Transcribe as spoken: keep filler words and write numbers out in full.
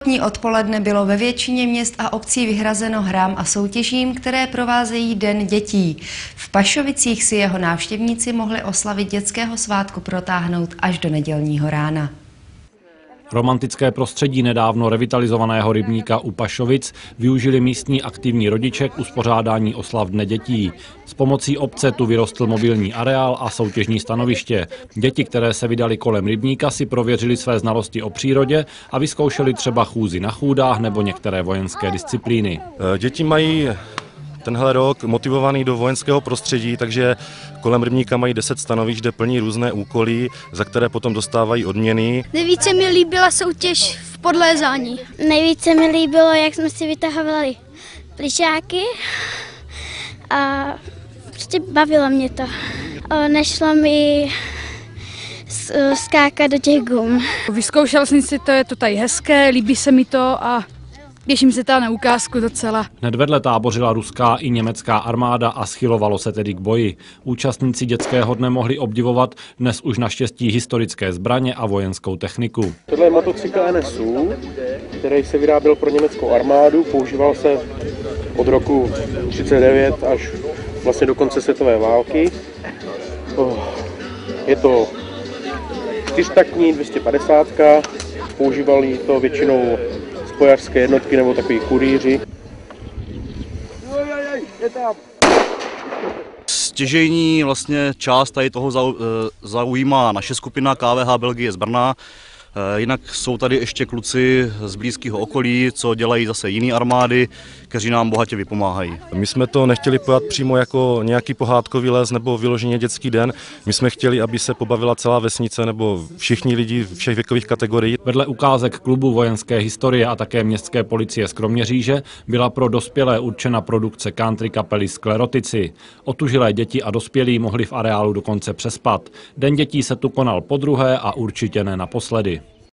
Odpoledne bylo ve většině měst a obcí vyhrazeno hrám a soutěžím, které provázejí Den dětí. V Pašovicích si jeho návštěvníci mohli oslavit dětského svátku protáhnout až do nedělního rána. Romantické prostředí nedávno revitalizovaného rybníka u Pašovic využili místní aktivní rodiče k uspořádání oslav Dne dětí. S pomocí obce tu vyrostl mobilní areál a soutěžní stanoviště. Děti, které se vydali kolem rybníka, si prověřili své znalosti o přírodě a vyzkoušeli třeba chůzi na chůdách nebo některé vojenské disciplíny. Děti mají tenhle rok motivovaný do vojenského prostředí, takže kolem rybníka mají deset stanovišť, kde plní různé úkoly, za které potom dostávají odměny. Nejvíce mi líbila soutěž v podlézání. Nejvíce mi líbilo, jak jsme si vytahovali plyšáky a prostě bavilo mě to. Nešlo mi skákat do těch gum. Vyzkoušel jsem si to, je to tady hezké, líbí se mi to a těším se tam na ukázku docela. Hned vedle tábořila ruská i německá armáda a schylovalo se tedy k boji. Účastníci dětského dne mohli obdivovat dnes už naštěstí historické zbraně a vojenskou techniku. Tohle je motocykl N S U, který se vyráběl pro německou armádu, používal se od roku třicet devět až vlastně do konce světové války. Je to čtyřtaktní dvě stě padesát, používali to většinou spojařské jednotky nebo takový kurýři. Stěžejní vlastně část tady toho zaujímá naše skupina K V H Belgie z Brna. Jinak jsou tady ještě kluci z blízkého okolí, co dělají zase jiné armády, kteří nám bohatě vypomáhají. My jsme to nechtěli pojat přímo jako nějaký pohádkový les nebo vyloženě dětský den. My jsme chtěli, aby se pobavila celá vesnice nebo všichni lidi všech věkových kategorií. Vedle ukázek klubu vojenské historie a také městské policie z Kroměříže byla pro dospělé určena produkce country kapely Sklerotici. Otužilé děti a dospělí mohli v areálu dokonce přespat. Den dětí se tu konal podruhé a určitě ne naposledy.